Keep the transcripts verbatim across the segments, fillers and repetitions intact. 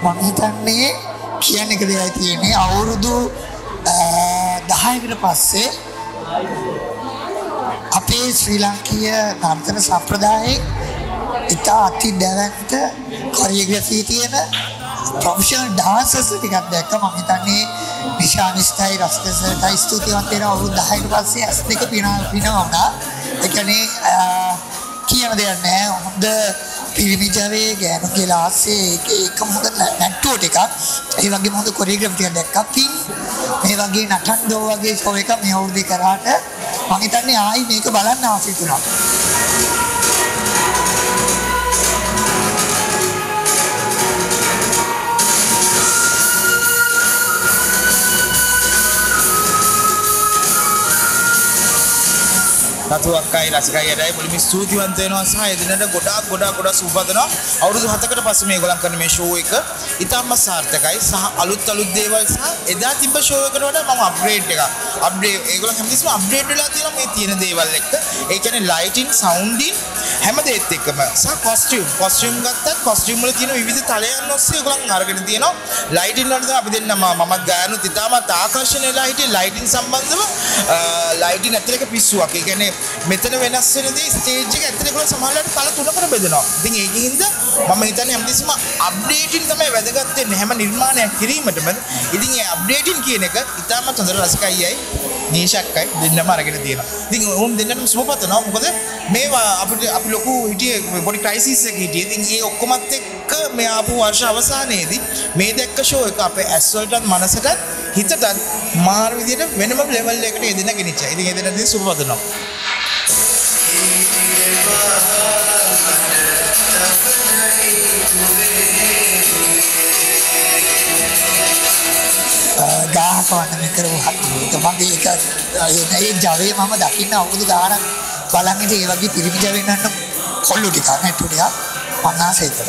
මම හිතන්නේ කියන එක දෙයයි තියෙන්නේ අවුරුදු දහයකට පස්සේ අපේ ශ්‍රී ලාංකීය නර්තන සම්ප්‍රදායේ ඉතා අති දැවැන්ත කොරියෝග්‍රෆි තියෙන ප්‍රොෆෙෂනල් ඩාන්සර්ස් ටිකක් දැක්ක. මම හිතන්නේ නිශානිස්ටයි රස්කසටයි ස්තුතිවන්ත වෙන අවුරුදු දහයකට පස්සේ ඇස් දෙක පිනා පිනවුණා. ඒ කියන්නේ කියන දෙයක් නැහැ. හොඳ පිරිමි ජවයේ ගෑනුගේ ලාස්සේ ඒකම හොඳ නැට්ටුව ටිකක් ඒ වගේම හොඳ කොරියෝග්‍රෆි ටිකක් දැක්කා. පින් මේ වගේ නටන්ඩෝ වගේ ෂෝ එකක් මේ අවුරුද්දේ කරාට මම හිතන්නේ ආයි මේක බලන්න ආසයි තුනක්. රතු අක්කයි රසිකයි යඩයි මුලින්ම ස්තුතිවන්ත වෙනවා සහ එදිනට ගොඩාක් ගොඩාක් ගොඩාක් සුබපදනවා. අවුරුදු හතකට පස්සේ මේගොල්ලන් කරන මේ ෂෝ එක ඉතාම සාර්ථකයි සහ අලුත් අලුත් දේවල් සහ එදා තිබ්බ ෂෝ එකට වඩා මම අප්ග්‍රේඩ් එකක් අප්ඩේට් ඒගොල්ලන් හැමතිස්සෙම අප්ඩේට් වෙලා තියෙනවා මේ තියෙන දේවල් එක්ක. ඒ කියන්නේ ලයිටින් සවුන්ඩින් හැම දෙයත් එක්කම සහ කොස්ටියුම් කොස්ටියුම් ගත්තත් කොස්ටියුම් වල තියෙන විවිධ තලයන් ඔස්සේ ඒගොල්ලන් අරගෙන තියෙනවා. ලයිටින් වලට අපි දෙන්න මමත් ගායනුත් ඉතාමත් ආකර්ෂණය වෙලා හිටියේ ලයිටින් සම්බන්ධව. ලයිටින් ඇතුළේ එක පිස්සුවක්. ඒ කියන්නේ මෙතන වෙනස් වෙනදී ස්ටේජ් එක ඇතුලේ කොහොම සමහරවිට කල තුනකට බෙදෙනවා. ඉතින් ඒකින්ද මම හිතන්නේ හැමතිස්සෙම අප්ඩේටින් තමයි වැදගත් වෙන්නේ හැම නිර්මාණයක් කිරීමටම. ඉතින් ඒ අප්ඩේටින් කියන එක ඉතාමත් හොඳට රසිකයියි නීෂක්කයි දෙන්නම අරගෙන තියෙනවා. ඉතින් උන් දෙන්නම සුබපතනවා. මොකද මේවා අපිට අපි ලොකු හිටියේ පොඩි ක්‍රයිසිස් එකක හිටියේ. ඉතින් ඒ ඔක්කොමත් එක්ක මේ ආපු වර්ෂ අවසානයේදී මේ දැක්ක ෂෝ එක අපේ ඇස් වලටත් මනසටත් හිතටත් මාර විදියට වෙනම ලෙවල් එකකට එදෙන ගෙනිච්චා. ඉතින් ඒ දෙන්නදී සුබපතනවා. ගාහක වන්න මේ කරපු හත් මගේ එක ඒ ජවයේ මම දකින්න අවුරුදු ගානක් බලන් ඉතින් ඒ වගේ පිරිමි ජවෙන් නන්න කොල්ලු ටිකක් නැට්ටු ටිකක් පන්නාස විතර.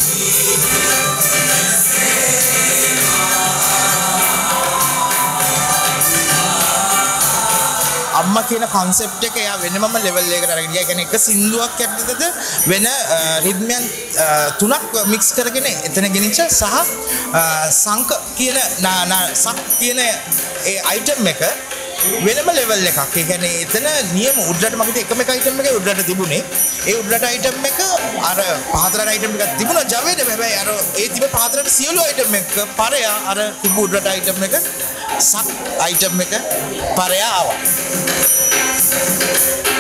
අම්මා කියන concept එක එයා වෙනමම level එකකට අරගෙන ගියා. ඒ කියන්නේ එක සින්දුවක් යටතද වෙන රිද්මයන් තුනක් mix කරගෙන එතන ගෙනිච්ච සහ සංක කියන සක් කියන ඒ item එක වෙනම level එකක්. ඒ කියන්නේ එතන නියම උඩරට මගේ එකම එක item එකයි උඩරට තිබුණේ. ඒ උඩරට item එක අර පහතරට item එකක් තිබුණා ජවේද හැබැයි අර ඒ තිබ්බ පහතරට සියලු item එක පරයා අර තිබ්බ උඩරට item එක සක් item එක පරයා ආවා.